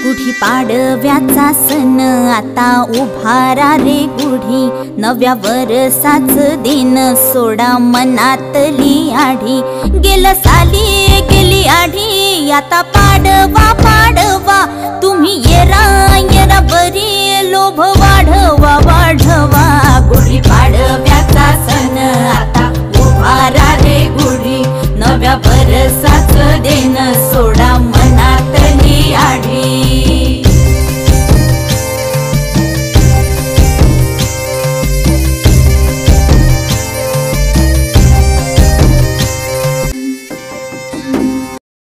गुढी पाडव्याचा सण आता उभारा रे गुढी, नव्या वर्षाच दिन सोडा मनातली आढी। गेलं साली गेली आढी, आता पाडवा पाडवा, तुम्ही येरा येरा बरी लोभ वाढवा वाढवा।